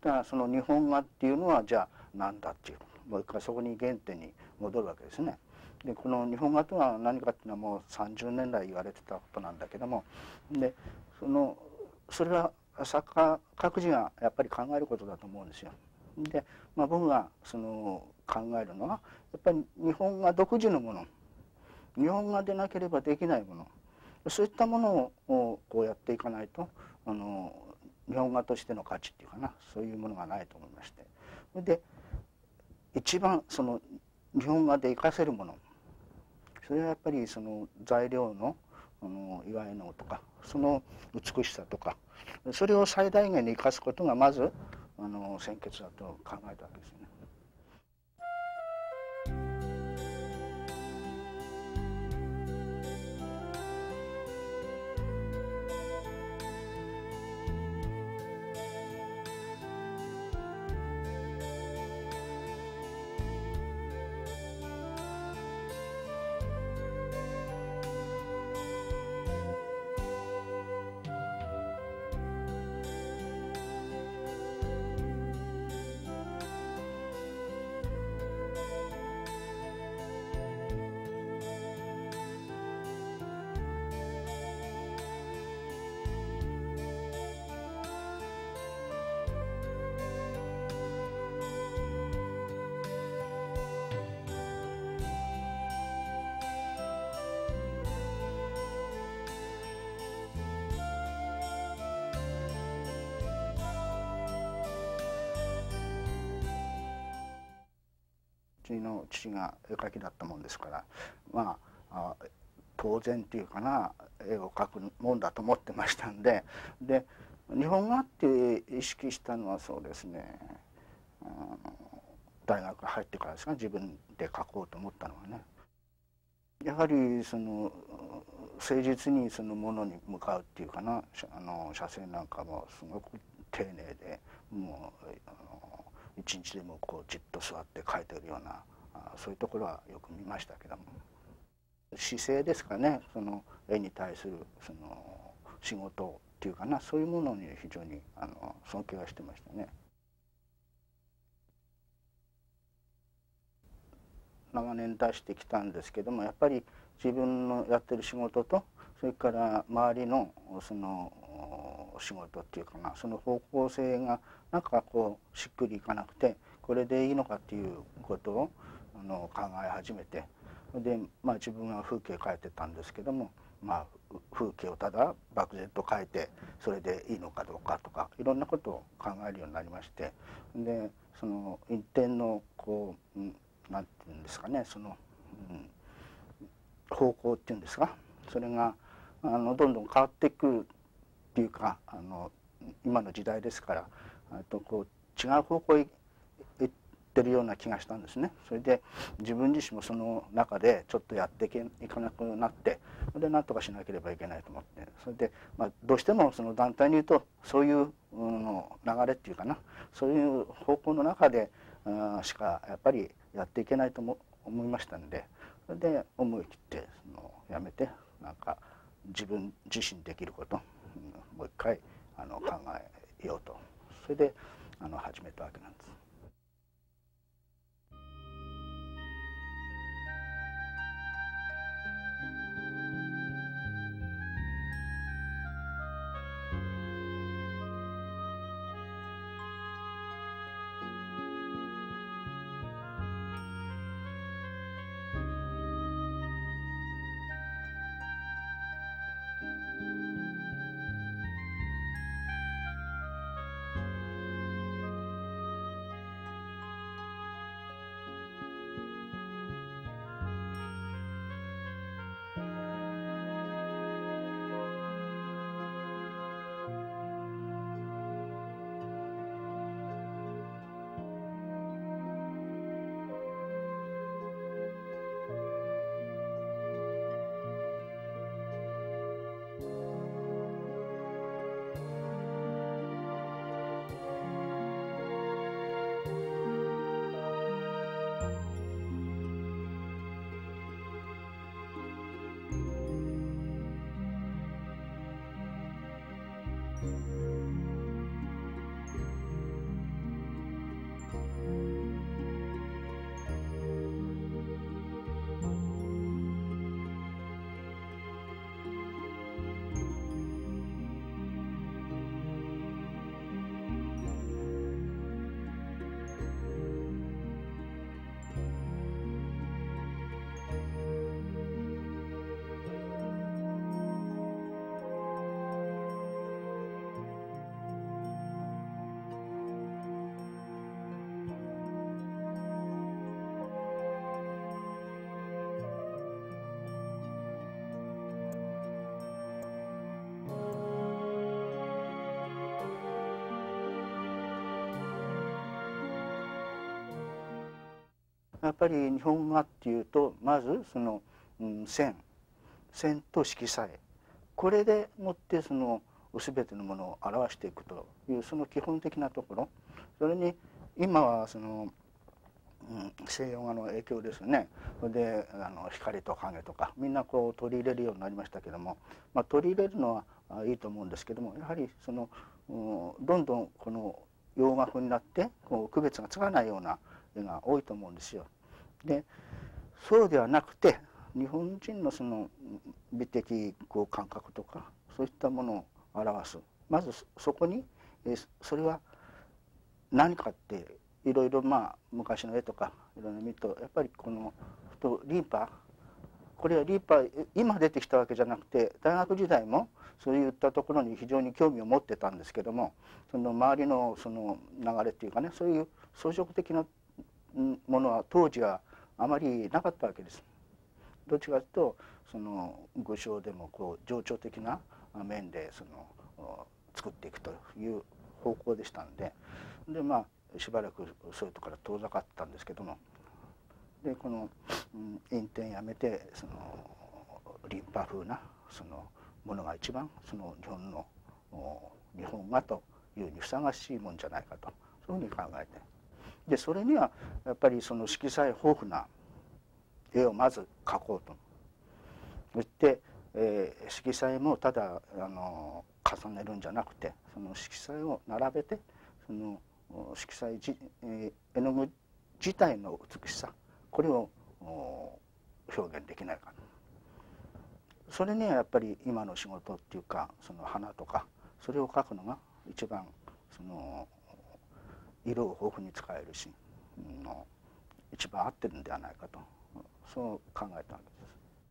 ったその日本画っていうのはじゃあ何だっていう、もう一回そこに原点に戻るわけですね。でこの日本画とは何かっていうのはもう30年来言われてたことなんだけども、でそれは作家各自がやっぱり考えることだと思うんですよ。で、僕が考えるのはやっぱり日本画独自のもの、日本画でなければできないもの、そういったものをこうやっていかないと日本画としての価値っていうかな、そういうものがないと思いまして、で一番日本画で活かせるもの、それはやっぱり材料の岩絵のとかその美しさとか、それを最大限に生かすことがまず先決だと考えたわけですね。うちの父が絵描きだったもんですから、当然っていうかな、絵を描くもんだと思ってましたんで、日本画って意識したのはそうですね、大学入ってからですか、自分で描こうと思ったのはね。やはり誠実にそのものに向かうっていうかな、写生なんかもすごく丁寧で、もう一日でもこうじっと座って描いてるような、そういうところはよく見ましたけども、姿勢ですかね、絵に対する仕事っていうかな、そういうものに非常に尊敬はしてましたね。長年出してきたんですけども、やっぱり自分のやってる仕事とそれから周りの仕事っていうかな、その方向性がなんかこうしっくりいかなくて、これでいいのかっていうことを考え始めて、で自分は風景描いてたんですけども、風景をただ漠然と描いてそれでいいのかどうかとか、いろんなことを考えるようになりまして、で一点のこうなんていうんですかね、方向っていうんですか、それがどんどん変わっていくっていうか、今の時代ですからこう違う方向へ行ってるような気がしたんですね。それで自分自身もその中でちょっとやっていかなくなって、で何とかしなければいけないと思って、それで、どうしてもその団体にいるとそういう、流れっていうかな、そういう方向の中でしかやっぱりやっていけないと思いましたんで、それで思い切ってやめて、なんか自分自身できること、もう一回考えようと、それで始めたわけなんです。 やっぱり日本画っていうとまずその、線と色彩、これでもってその全てのものを表していくというその基本的なところ、それに今はその、西洋画の影響ですね。で光と影とかみんなこう取り入れるようになりましたけども、取り入れるのはいいと思うんですけども、やはりそのどんどんこの洋画風になってこう区別がつかないような絵が多いと思うんですよ。でそうではなくて、日本人のその美的こう感覚とかそういったものを表す、まずそこにそれは何かっていろいろ昔の絵とかいろいろ見ると、やっぱりこのリーパー、これはリーパー今出てきたわけじゃなくて、大学時代もそういったところに非常に興味を持ってたんですけども、その周りのその流れっていうかね、そういう装飾的なものは当時はあまりなかったわけです。どっちかというとその具象でもこう情緒的な面でその作っていくという方向でしたんで、しばらくそういうところから遠ざかったんですけども、でこの院展やめてそのリンパ風なそのものが一番その日本画というにふさわしいもんじゃないかと、そういうふうに考えて、でそれにはやっぱりその色彩豊富な絵をまず描こうと。そして、色彩もただ重ねるんじゃなくて、その色彩を並べてその色彩絵の具自体の美しさ、これを表現できないか。それにはやっぱり今の仕事っていうか、その花とかそれを描くのが一番その色を豊富に使えるし、一番合ってるんではないかと、そう考えたわけです。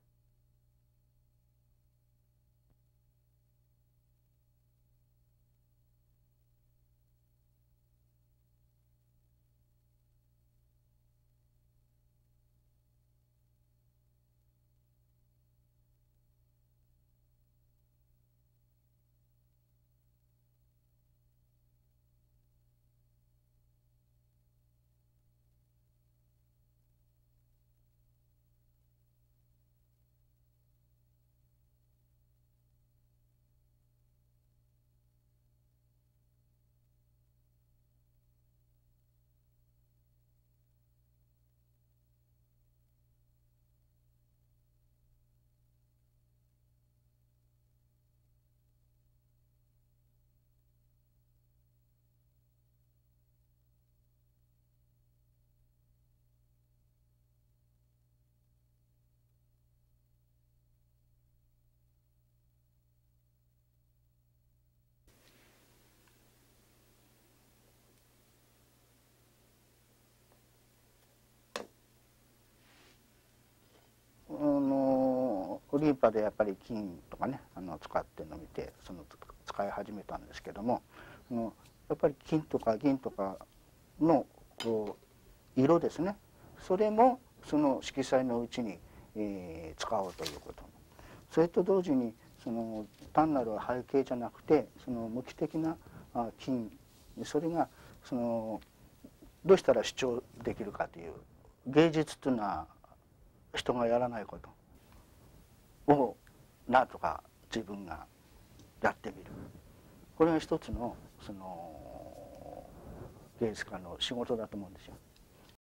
リーパでやっぱり金とかね使ってるのを見て使い始めたんですけども、やっぱり金とか銀とかのこう色ですね、それもその色彩のうちに、使おうということ。それと同時にその単なる背景じゃなくて、その無機的な金、それがそのどうしたら主張できるかという、芸術というのは人がやらないことをなんとか自分がやってみる、これが一つのその芸術家の仕事だと思うんですよ。